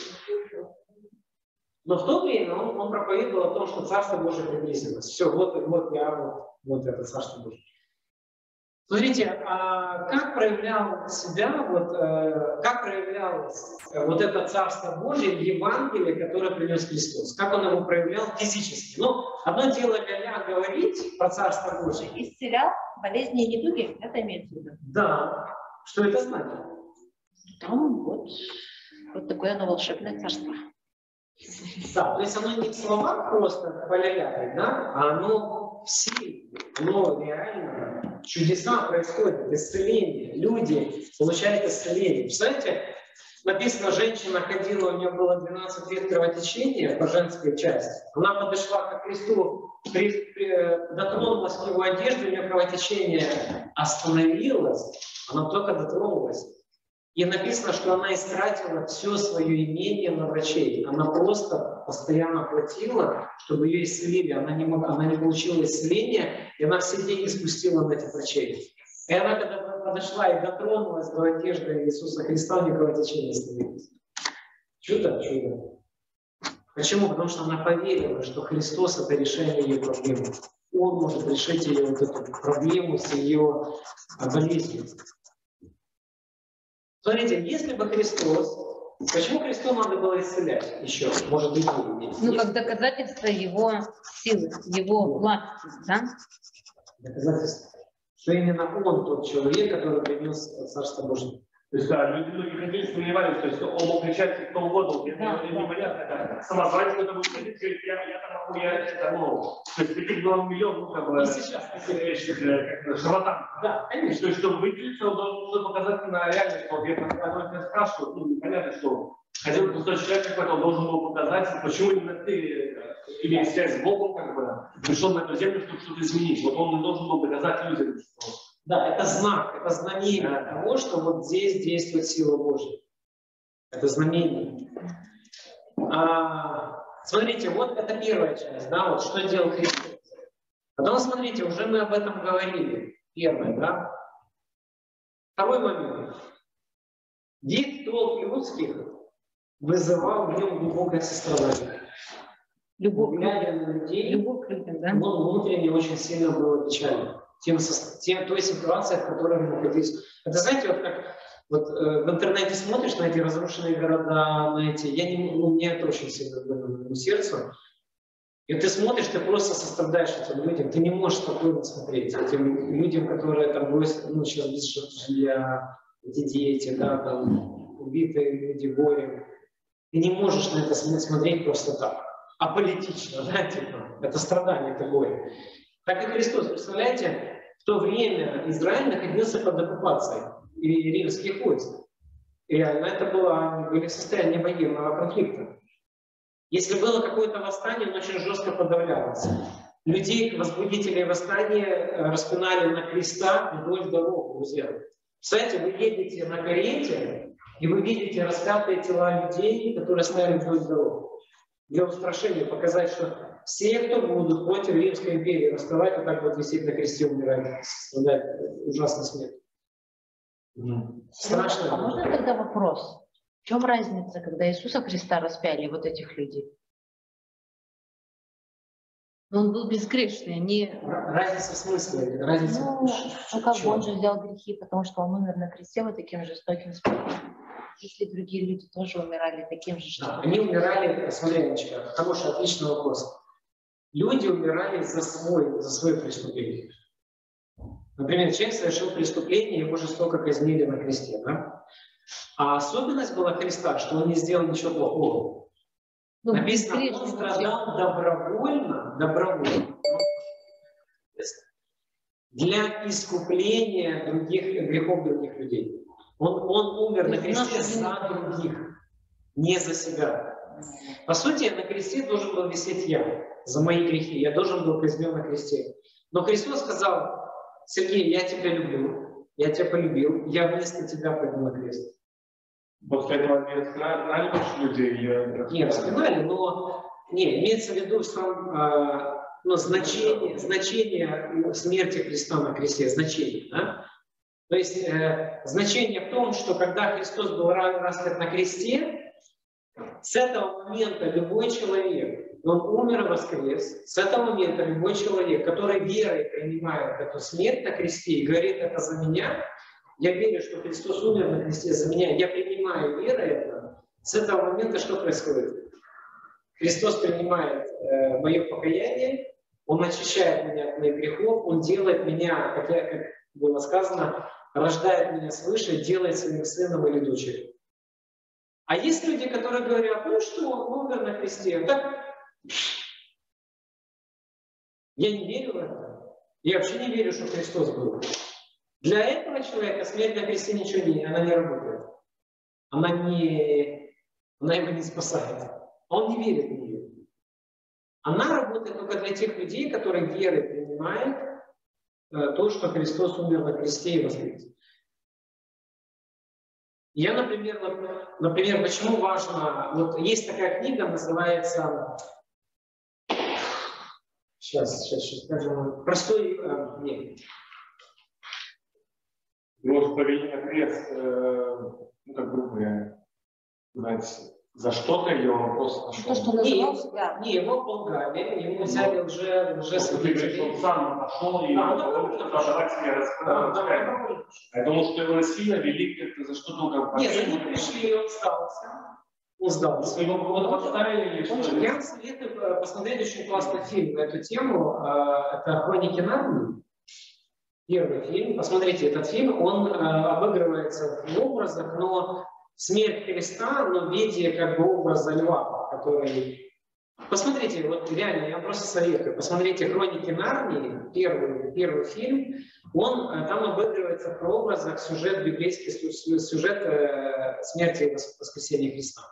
Но в то время он, он проповедовал о том, что Царство Божие приблизилось. Все, вот, вот я, вот, вот это Царство Божие. Смотрите, а как проявлял себя, вот, э, как проявлялось э, вот это Царство Божие в Евангелии, которое принес Христос? Как он его проявлял физически? Ну, одно дело ля-ля говорить про Царство Божие. Исцелял болезни и недуги, это имеется в виду. Да. Что это значит? Там вот, вот такое оно волшебное царство. Да, то есть оно не в словах просто поля-ля, да, а оно в силе, оно реально. Чудеса происходят, исцеление. Люди получают исцеление. Представляете, написано, женщина ходила, у нее было двенадцать лет кровотечения по женской части. Она подошла к Христу, при, при, дотронулась к его одежде, у нее кровотечение остановилось, она только дотронулась. И написано, что она истратила все свое имение на врачей. Она просто постоянно платила, чтобы ее исцелили. Она не, могла, она не получила исцеления, и она все деньги спустила на этих врачей. И она, когда подошла и дотронулась до одежды Иисуса Христа, у нее кровотечение остановилось. Чудо, чудо. Почему? Потому что она поверила, что Христос — это решение ее проблемы. Он может решить ее вот эту проблему с ее болезнью. Смотрите, если бы Христос... Почему Христу надо было исцелять еще? Может быть, есть. Ну, как доказательство его силы, его власти, да? Доказательство. Что именно он тот человек, который принес Царство Божие. То есть, да, люди, люди ходили, сомневались, то есть он мог кричать кто угодно, это Да, не да. непонятно, да. Самозванец это будет ходить, говорит, я, я там могу, я это, ну, то есть таких было миллион, ну, как бы, И сейчас такие вещи. как шарлатан. Да, конечно. То есть, чтобы выделиться, он должен показать на реальность, что я когда спрашиваю, ну, непонятно, что ходил пустой человек какой-то, он должен был показать, почему именно ты, имея связь с Богом, как бы, пришел на эту землю, чтобы что-то изменить. Вот он должен был доказать людям, что... Да, это знак, это знамение того, что вот здесь действует сила Божья. Это знамение. А, смотрите, вот это первая часть, да, вот что делал Христос. Потом, смотрите, уже мы об этом говорили. Первое, да. Второй момент. Вид толп людских вызывал в нем глубокое сострадание. Любовь, Глядя на людей, любовь к людям, да? он внутренне очень сильно было печально. Тем, тем, той ситуацией, в которой мы находились. Это знаете, вот как вот, э, в интернете смотришь на эти разрушенные города, на эти, я не, ну, мне это очень сильно больно сердцу. И ты смотришь, ты просто сострадаешь этим людям, ты не можешь спокойно смотреть этим людям, которые там бросят, ну, сейчас без жилья, эти дети, да, там, убитые люди горем. Ты не можешь на это смотреть просто так, аполитично, да, типа, это страдание такое. Так и Христос, представляете, в то время Израиль находился под оккупацией и римских войск. И реально это было, были в состоянии военного конфликта. Если было какое-то восстание, оно очень жестко подавлялось. Людей, возбудителей восстания, распинали на крестах вдоль дорог, друзья. Представляете, вы едете на карете, и вы видите распятые тела людей, которые стояли вдоль дорог. для устрашения, показать, что все, кто будут против Римской империи восставать, вот так вот висеть на кресте, умирать, страдать ужасной смертью. Mm. Страшно. А можно тогда вопрос? В чем разница, когда Иисуса Христа распяли, вот этих людей? Но он был безгрешный, они... Разница в смысле? Разница Ну, в ну как бы чем? он же взял грехи, потому что он умер на кресте вот таким жестоким способом. Если другие люди тоже умирали таким же жестоким Да, они умирали, смотри, Анечка, хороший, отличный вопрос. Люди умирали за свой, за свое преступление. Например, человек совершил преступление, его жестоко казнили на кресте, да? А особенность была Христа, что он не сделал ничего плохого. Ну, Написано, он страдал добровольно, добровольно, для искупления других грехов других людей. Он, он умер на кресте за других, не за себя. По сути, на кресте должен был висеть я за мои грехи. Я должен был казнен на кресте. Но Христос сказал: Сергей, я тебя люблю, я тебя полюбил, я вместо тебя пойду на крест. После этого не распинали больше людей? Не, распинали, но не, имеется в виду сам, э, ну, значение, значение смерти Христа на кресте, значение. Да? То есть э, значение в том, что когда Христос был распят на кресте, с этого момента любой человек, он умер и воскрес, с этого момента любой человек, который верой принимает эту смерть на кресте и говорит: это за меня, я верю, что Христос умер на кресте за меня, я принимаю верой это, с этого момента что происходит? Христос принимает э, мое покаяние, Он очищает меня от моих грехов, Он делает меня, как, я, как было сказано, рождает меня свыше, делает своим сыном или дочерью. А есть люди, которые говорят: ну что, он умер на кресте, так я не верю в это. Я вообще не верю, что Христос был. Для этого человека смерть на кресте ничего не, она не работает. Она, не, она его не спасает. Он не верит в нее. Она работает только для тех людей, которые верой принимают э, то, что Христос умер на кресте и воскрес. Я, например, например, почему важно, вот есть такая книга, называется, сейчас, сейчас, сейчас скажем, простой, э, нет. Может, повели на крест, э, ну, как грубо говоря, знаете, за что-то, или он просто нашел? То, что называл себя. Не, его полгали, ему взяли лже, лжесвидетелей. Он сам нашел и а, продавать себе рассказать. Я думал, что его насильно вели как-то за что-то как Нет, они пришли, и он сдался. Он сдался. Его вот подставили или что? Я вам советую посмотреть очень классный фильм на эту тему. Это «Хроники Нарнии». Первый фильм. Посмотрите этот фильм. Он обыгрывается в образах, но смерть Христа, но в виде как бы образа льва, который... Посмотрите, вот реально, я просто советую. Посмотрите «Хроники Нарнии», первый, первый фильм. Он там обыгрывается в прообразах сюжет библейский, сюжет э, смерти и воскресения Христа.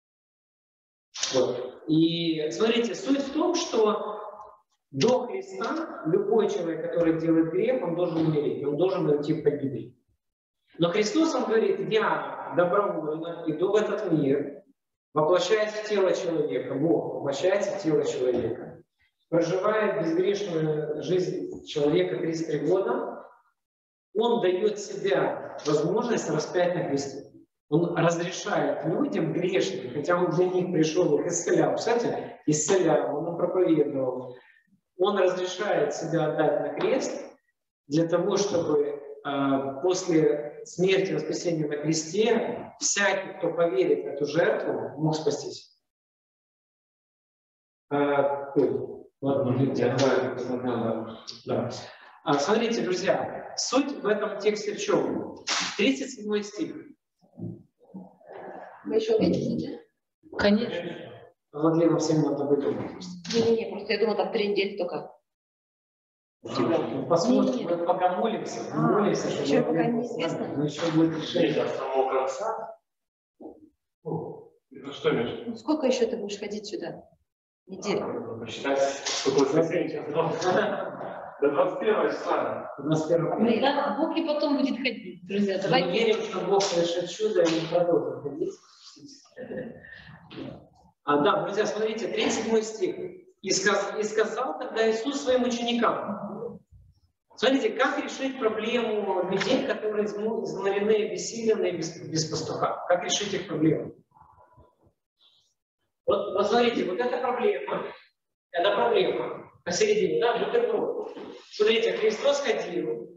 Вот. И смотрите, суть в том, что до Христа любой человек, который делает грех, он должен умереть, он должен уйти в погибель. Но Христос, он говорит: я добровольно иду в этот мир, воплощаясь в тело человека, Бог воплощается в тело человека, проживает безгрешную жизнь человека тридцать три года, он дает себя возможность распять на кресте. Он разрешает людям грешным, хотя он для них пришел, их исцелял. Кстати, исцелял, он им проповедовал. Он разрешает себя отдать на крест для того, чтобы э, после смерти и воскресения на кресте всякий, кто поверит в эту жертву, мог спастись. Э, ой, ладно, я знаю, да. А, смотрите, друзья, суть в этом тексте в чем? тридцать седьмой стих. Вы еще увидите? Конечно. Владлена, всем надо быть дома. Не-не-не, просто я думала, там три недели только. Посмотрим, мы пока молимся. А, молимся, еще пока неизвестно. Но еще будет решение. До самого конца? Это что, Миша? Ну, сколько еще ты будешь ходить сюда? Неделю. Посчитать, сколько воскресенье. До двадцать первого числа. двадцать первого. Ну, да, Бог и потом будет ходить, друзья. Мы Давайте. верим, что Бог совершит чудо, и мы продолжим ходить. А, да, друзья, смотрите, тридцать седьмой стих. И, сказ, «И сказал тогда Иисус своим ученикам». Смотрите, как решить проблему людей, которые изнурены, обессилены без, без пастуха? Как решить их проблему? Вот, вот смотрите, вот эта проблема, это проблема посередине, да, бутерброд. Смотрите, Христос ходил.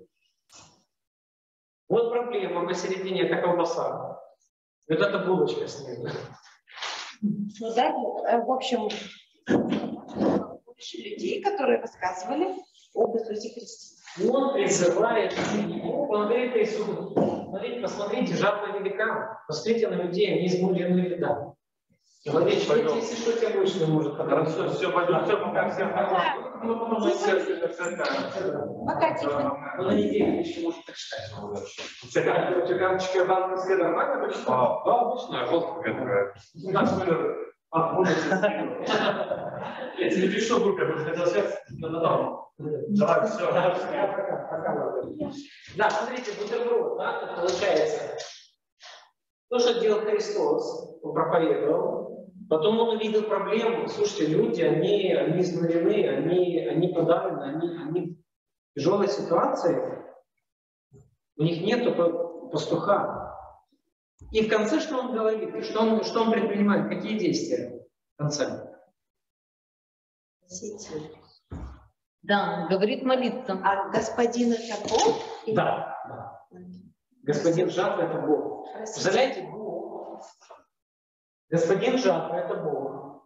Вот проблема посередине, это колбаса. Вот эта булочка снизу. Ну да, в общем, больше людей, которые рассказывали об Иисусе Христе. Он призывает его, он говорит Иисусу, смотрите, посмотрите, жатва велика, посмотрите на людей, они изнурены рядами. Смотрите, что, если что тебе больше не может показать. Все, все, пойдем, все, пока все. Пока тихо. Он на неделю еще может почитать. Чеканчики банковские нормально почитал? Да, обычная, жесткая такая. Я тебе пишу в группе, потому что хотел связь на дому. Давай, все. Да, смотрите, бутерброд, да, получается. То, что делал Христос, он проповедовал, потом он увидел проблему. Слушайте, люди, они, они изнурены, они, они подавлены, они, они в тяжелой ситуации, у них нет пастуха. И в конце что он говорит? Что он, что он предпринимает? Какие действия в конце? Да, говорит молиться. А господин это Бог? Да, да. Господин жатвы — это Бог. Представляете, Бог. Господин жатвы — это Бог.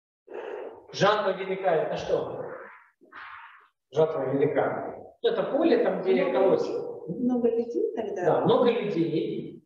Жатва велика — это что? Жатва велика. Это поле, там, где колосья. Много людей тогда? Да, много людей,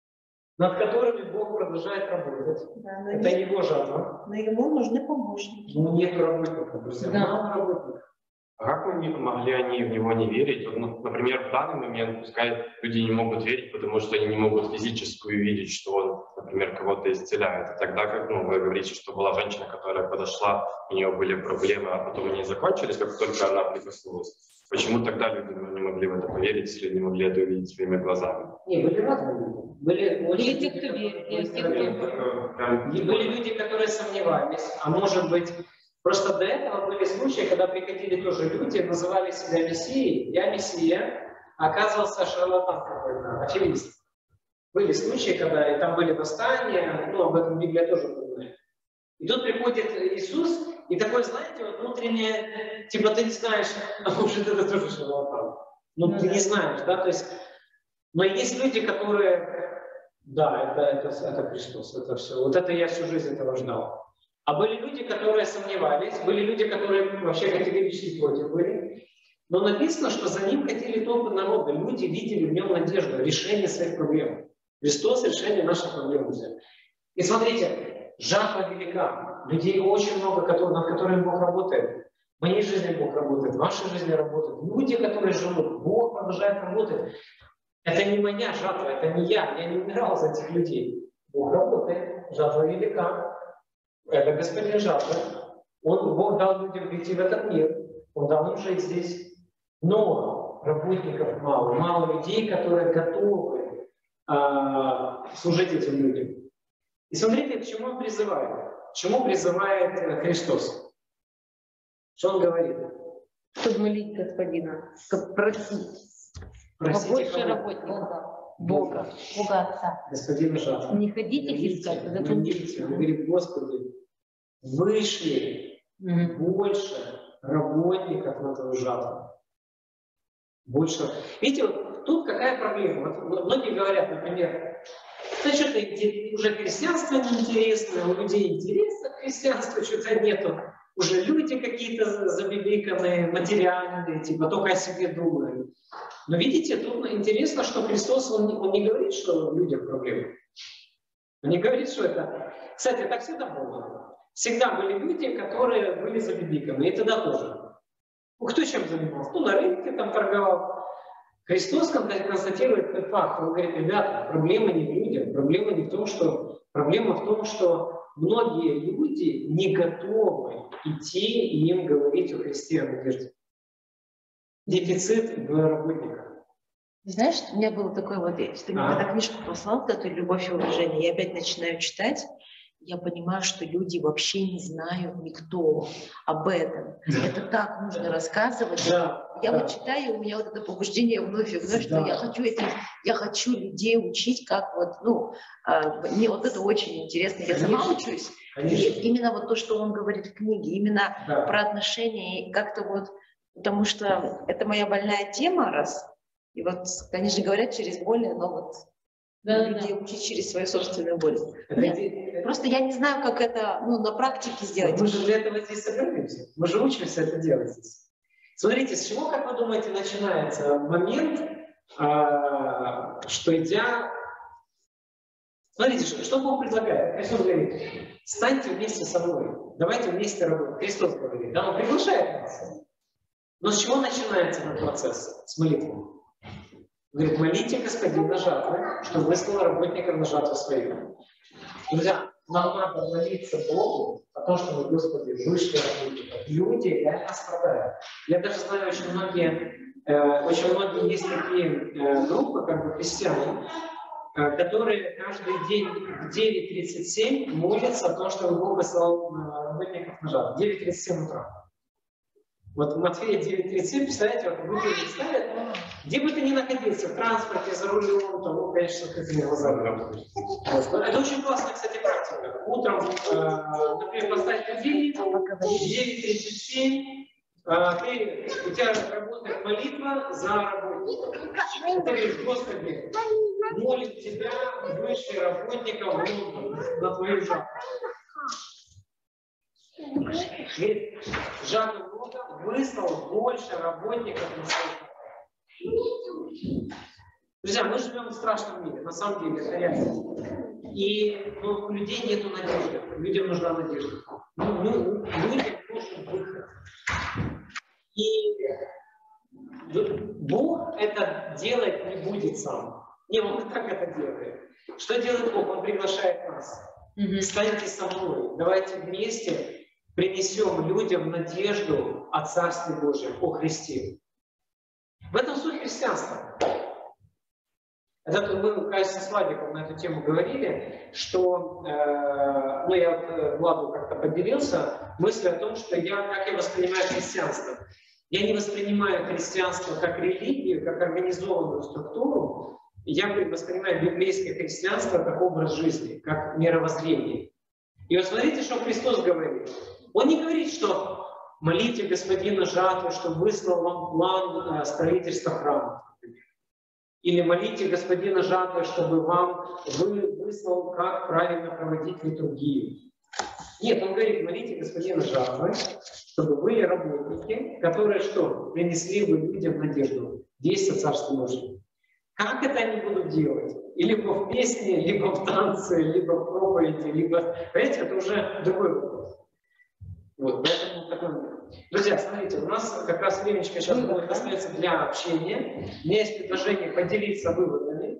над которыми Бог продолжает работать. Да, но это нет, его жатва. но ему нужны помощники. Ну, нету работников, друзья. Да. Мало работников. А как они, могли они в него не верить? Вот, ну, например, в данный момент, пускай люди не могут верить, потому что они не могут физически увидеть, что он, например, кого-то исцеляет. И тогда, как ну, вы говорите, что была женщина, которая подошла, у нее были проблемы, а потом они закончились, как только она прикоснулась. Почему тогда люди не могли в это поверить, если не могли это увидеть своими глазами? Не, были разные люди. Были очень Есть те, люди, кто которые- верит, есть те, кто- И были люди, которые сомневались, а может быть, просто до этого были случаи, когда приходили тоже люди, называли себя Мессией, я Мессия, а оказывался шарлатан какой-то, аферист. Были случаи, когда и там были восстания, ну, об этом Библия тоже упоминает. И тут приходит Иисус, и такой, знаете, вот внутреннее, типа ты не знаешь, а может это тоже шарлатан. Ну, Ну ты да. не знаешь, да, то есть, но есть люди, которые, да, это, это, это Христос, это все, вот это я всю жизнь этого ждал. А были люди, которые сомневались, были люди, которые вообще категорически против были. Но написано, что за ним ходили толпы народа. Люди видели в нем надежду, решение своих проблем. Христос — решение наших проблем. И смотрите, жатва велика. Людей очень много, которые, над которыми Бог работает. В моей жизни Бог работает, в вашей жизни работает. Люди, которые живут, Бог продолжает работать. Это не моя жатва, это не я. Я не умирал за этих людей. Бог работает, жатва велика. Это господин жатвы. Он, Бог дал людям прийти в этот мир. Он дал им жить здесь. Но работников мало. Мало людей, которые готовы а, служить этим людям. И смотрите, к чему он призывает. К чему призывает Христос. Что он говорит? Чтобы молить Господина, чтобы просить. Простите, Побольше кого? работников. Бога. Бога Отца. Господина жатвы. Не ходите их искать, а зато Видите, он говорит, Господи, вышли Мгм. больше работников на твою жатву. Больше. Видите, вот тут какая проблема? Вот многие говорят, например, да что-то уже христианство неинтересно, у людей интересно христианство, что-то нету. Уже люди какие-то забибиканные, материальные, типа только о себе думают. Но видите, тут интересно, что Христос, он, он не говорит, что в людях проблемы. Он не говорит, что это... Кстати, так всегда было. Всегда были люди, которые были забибиканы, и тогда тоже. Ну, кто чем занимался? Ну, на рынке там торговал. Христос констатирует этот факт. Он говорит, ребята, проблема не в людях, проблема не в том, что... Проблема в том, что многие люди не готовы идти и им говорить о Христе, о надежде. Дефицит в работниках. Знаешь, у меня было такое вот, что ты мне Ага. когда книжку послал, вот эту «Любовь и уважение», я опять начинаю читать, я понимаю, что люди вообще не знают никто об этом. Это так нужно рассказывать. Да, я да. вот читаю, у меня вот это побуждение вновь и вновь, Да. что я хочу этих, я хочу людей учить, как вот, ну, э, мне вот это очень интересно. Я Конечно. сама учусь. Конечно. И именно вот то, что он говорит в книге, именно Да. про отношения, и как-то вот, потому что это моя больная тема, раз. И вот, они же говорят через боль, но вот Да, людей да. учить через свою собственную боль. Это Нет, иде- просто я не знаю, как это, ну, на практике сделать. Мы же для этого здесь собираемся. Мы же учимся это делать здесь. Смотрите, с чего, как вы думаете, начинается момент, а, что я... Смотрите, что, что Бог предлагает? Христос говорит, станьте вместе со мной, давайте вместе работать. Христос говорит, да, Он приглашает нас. Но с чего начинается этот процесс? С молитвы. Говорит, молите Господина жатвы, чтобы выслал работников на жатву свою. Друзья, нам надо молиться Богу о том, чтобы, Господи, вышли работников. Люди реально страдают. Я даже знаю, очень многие, э, очень многие есть такие э, группы, как бы христиане, э, которые каждый день в девять тридцать семь молятся о том, чтобы Бог выслал э, работников на жатву. девять тридцать семь утра. Вот в Матфея девять тридцать семь, представляете, вот вы представляете, где бы ты ни находился, в транспорте, за рулем, то, ну, конечно, какими глазами. Это очень классная, кстати, практика. Утром, э, например, поставить будильник, девять тридцать семь, э, ты, у тебя работает молитва за работников. Ты говоришь, Господи, молит тебя, высший работников, на твою жатву. Говорит, жатву Бога выслал больше работников на свою. Друзья, мы живем в страшном мире, на самом деле, это реально. И ну, у людей нет надежды, людям нужна надежда. Ну, ну, людям нужен выход. И Бог это делать не будет сам. Не, Он и так это делает. Что делает Бог? Он приглашает нас. Мгм. Станьте со мной, давайте вместе принесем людям надежду о Царстве Божьем, о Христе. В этом суть христианства. Это мы, кажется, с Владиком на эту тему говорили, что, э, ну, я вот Владу как-то поделился мыслью о том, что я, как я воспринимаю христианство. Я не воспринимаю христианство как религию, как организованную структуру. Я воспринимаю библейское христианство как образ жизни, как мировоззрение. И вот смотрите, что Христос говорит. Он не говорит, что молите Господина жатвы, чтобы выслал вам план строительства храма. Или молите Господина жатвы, чтобы вам вы выслал, как правильно проводить литургию. Нет, он говорит, молите Господина жатвы, чтобы были работники, которые что? Принесли бы людям надежду. Действие Царства Божьего. Как это они будут делать? И либо в песне, либо в танце, либо в проповеди, либо... Понимаете, это уже другой вопрос. Вот, поэтому такой... Друзья, смотрите, у нас как раз времечко сейчас будет остается для общения. У меня есть предложение поделиться выводами.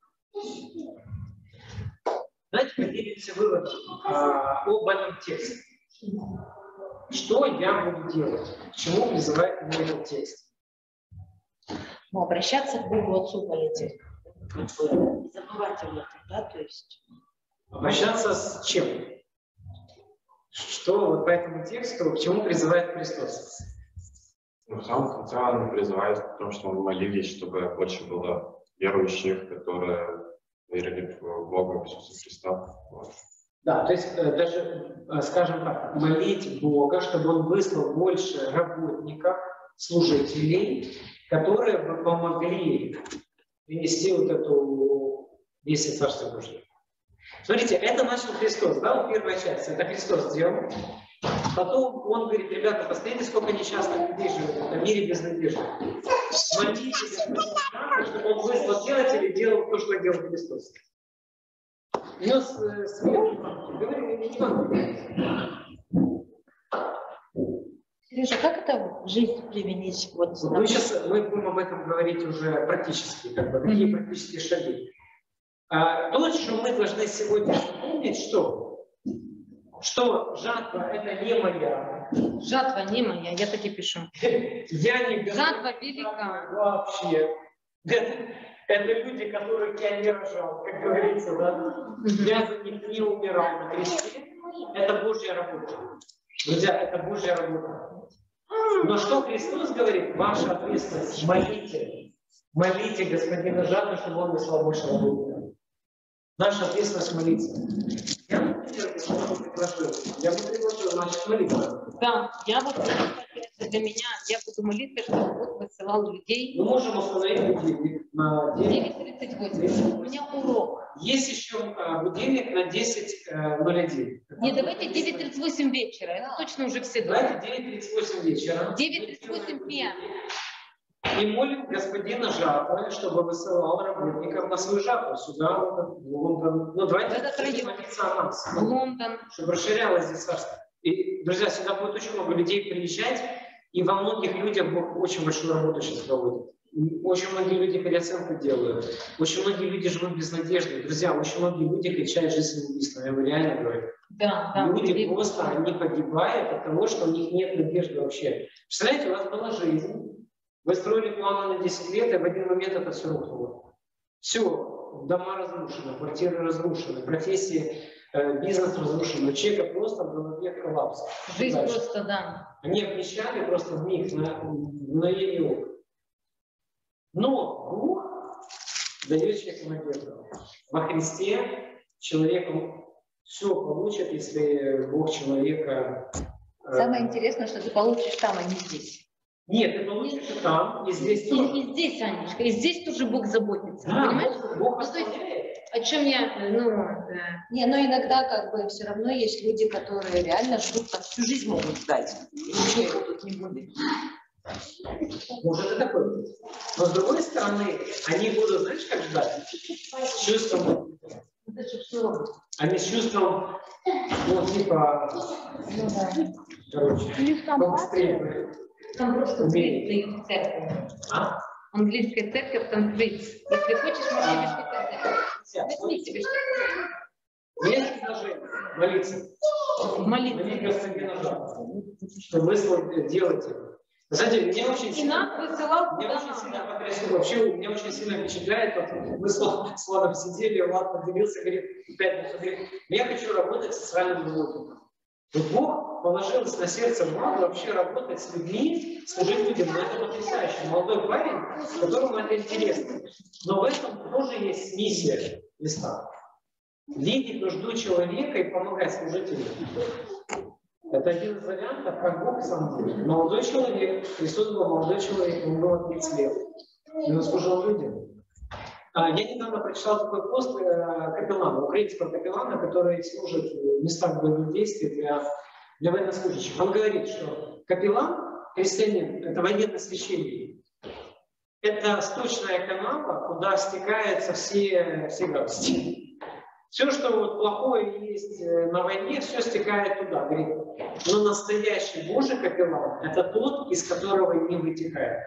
Давайте поделимся выводами а, об этом тексте. Что я буду делать? К чему призывает меня этот текст? Ну, обращаться к Богу Отцу молитесь. Не забывать об этом, да, то есть. Обращаться с чем? Что вот по этому тексту, к чему призывает Христос? Ну, в самом конце он призывает к тому, что мы молились, чтобы больше было верующих, которые верили в Бога, в Иисуса Христа. Вот. Да, то есть э, даже, э, скажем так, молить Бога, чтобы Он выслал больше работников, служителей, которые бы помогли принести вот эту весь Царство Божие. Смотрите, это начал Христос, да, вот первая часть, это Христос сделал. Потом он говорит, ребята, посмотрите, сколько несчастных людей живет в этом мире без надежды. Молитесь, чтобы он выслал делать или делал то, что делал Христос. Нес свет, говорит, не могу. Сережа, как это в жизнь применить? Вот, Ну, сейчас мы будем об этом говорить уже практически, как бы, какие практические шаги. А, то, что мы должны сегодня помнить, что, что жатва – это не моя. Жатва не моя, я так и пишу. Я не беру Жатва велика. вообще. Это люди, которых я не рожал, как говорится, да? Я за них не умирал на кресте. Это Божья работа. Друзья, это Божья работа. Но что Христос говорит? Ваша ответственность. Молите. Молите Господина Жана, чтобы Он выслал больше работы. Наша ответственность молиться. Я, например, предложил, я бы предложил, значит, молиться. Да, я вот, для меня, я буду молиться, чтобы Бог высылал людей. Мы можем установить будильник на девять тридцать восемь. У меня урок. Есть еще а, будильник на десять ноль один. Не, давайте девять тридцать восемь вечера, это точно уже все дома. Давайте девять тридцать восемь вечера. девять тридцать восемь пи эм. И молим господина жатвы, чтобы высылал работников на свою жатву сюда, в Лондон. Ну, давайте молиться о нас. В Лондон. Чтобы расширялось здесь царство. И, друзья, сюда будет очень много людей приезжать, и во многих людях Бог очень большую работу сейчас проводит. Очень многие люди переоценку делают. Очень многие люди живут без надежды. Друзья, очень многие люди кричат жизнь самоубийства. Я вам реально говорю. Да, да. Люди просто, они погибают от того, что у них нет надежды вообще. Представляете, у вас была жизнь. Вы строили планы на десять лет, и в один момент это все рухнуло. Все, дома разрушены, квартиры разрушены, профессии, э, бизнес разрушен. У человека просто в голове коллапс. Жизнь дальше? просто, да. Они обнищали просто в них, на, на ее. Но Бог дает человеку надежду. Во Христе человеку все получит, если Бог человека... Э, Самое интересное, что ты получишь там, а не здесь. Нет, ты получишь и там, и здесь И, тоже. и здесь, Анечка, и здесь тоже Бог заботится. Да, понимаешь? Бог, Бог Ну, то есть, о чем я, ну, э, Не, но иногда как бы все равно есть люди, которые реально ждут, так всю жизнь могут ждать. Ничего его тут не будет. Может, это такое. Но с другой стороны, они будут, знаешь, как ждать? С чувством. это же все. Они с чувством, ну, типа, Ну, да. короче, побыстрее. Там просто тридцать дают в церкви. А? Английская церковь, там тридцать. Если хочешь, можешь себе что-то возьми себе что-то. Есть предложение молиться. Молиться. Молить Господина Жана, что вы свой делаете. Знаете, меня очень И сильно... нас высылал Меня куда очень сильно надо. потрясло. Вообще, меня очень сильно впечатляет. Вот мы с Владом, с Владом сидели, Влад поделился, говорит, в пятницу, говорит, я хочу работать с социальным работником. Вот Бог положил на сердце Влада вообще работать с людьми, служить людям. Но это потрясающе. Молодой парень, которому это интересно. Но в этом тоже есть миссия Христа. Видеть нужду человека и помогать служителю. Это один из вариантов, как Бог сам делает. Молодой человек, Христос был молодой человек, ему было тридцать лет. И он служил людям. Я недавно прочитал такой пост капеллана, украинского капеллана, который служит в местах боевых действий для, для военнослужащих. Он говорит, что капеллан, христианин, это военный священник. Это сточная канава, куда стекаются все, все гадости. Все, что вот плохое есть на войне, все стекает туда. Говорит, но настоящий Божий капеллан – это тот, из которого не вытекает.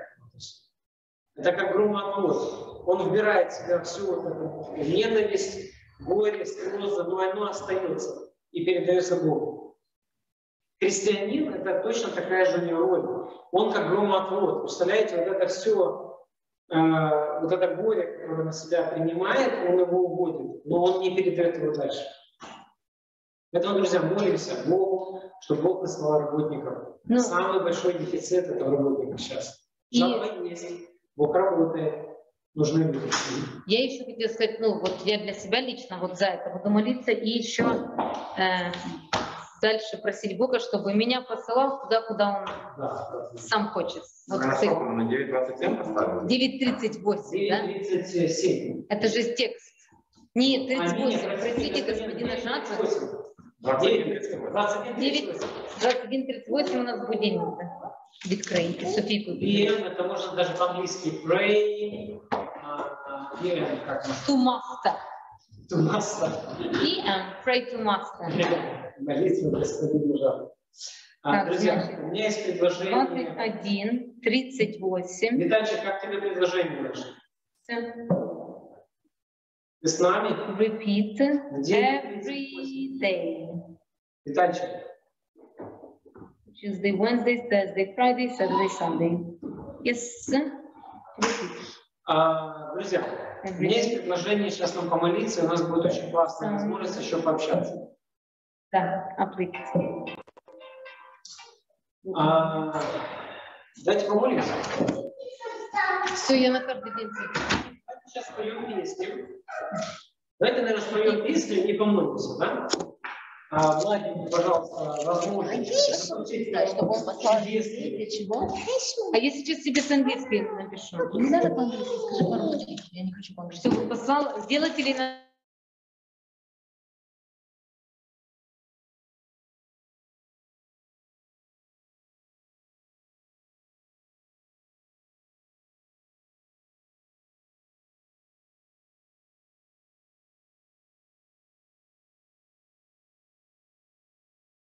Это как громоотвод. Он вбирает в себя всю вот эту ненависть, горе, слезы, но оно остается и передается Богу. Христианин – это точно такая же у него роль. Он как громоотвод. Представляете, вот это все, э, вот это горе, которое на себя принимает, он его уводит, но он не передает его дальше. Поэтому, друзья, молимся Богу, чтобы Бог послал работников. Ну, Самый большой дефицит – это работников сейчас. И- Жатва есть, Бог работает, нужны люди. Я еще хотела сказать, ну вот я для себя лично вот за это буду молиться и еще э, дальше просить Бога, чтобы меня посылал туда, куда Он Да, да. сам хочет. Вот На ты- сколько мы на девять двадцать семь поставили? девять тридцать восемь, да? девять тридцать семь. Это же текст. Нет, тридцать А, нет, восемь. простите, Простите, господин, господина Жатва. двадцать один тридцать восемь. двадцать один тридцать восемь. двадцать один тридцать восемь у нас будильник. Да? Відкрийте, Софійку. пи эм это можно даже по-английски pray, а, а, пи эм, как To master. to master. пи эм, pray to master. Молитва Господину Жатвы. А, Так, друзья, значит, у меня есть двадцать предложение. один тридцать восемь. Витальчик, как тебе предложение наше? Ты с нами? Repeat Где? every day. Витальчик, Tuesday, Wednesday, Thursday, Friday, Saturday, Sunday. Yes. Repeat. А, друзья, у меня есть предложение сейчас нам помолиться, и у нас будет очень классная возможность еще пообщаться. Да, отлично. А, давайте помолимся. Все, я на каждый день. Сейчас споем песню. Давайте, наверное, споем песню и помолимся, да? А, Владимир, пожалуйста, возможность Да, чтобы он послал для чего? А я сейчас тебе с английским напишу. Не надо по-английски, скажи по-русски. Я не хочу по-английски. Чтобы послал, сделать или на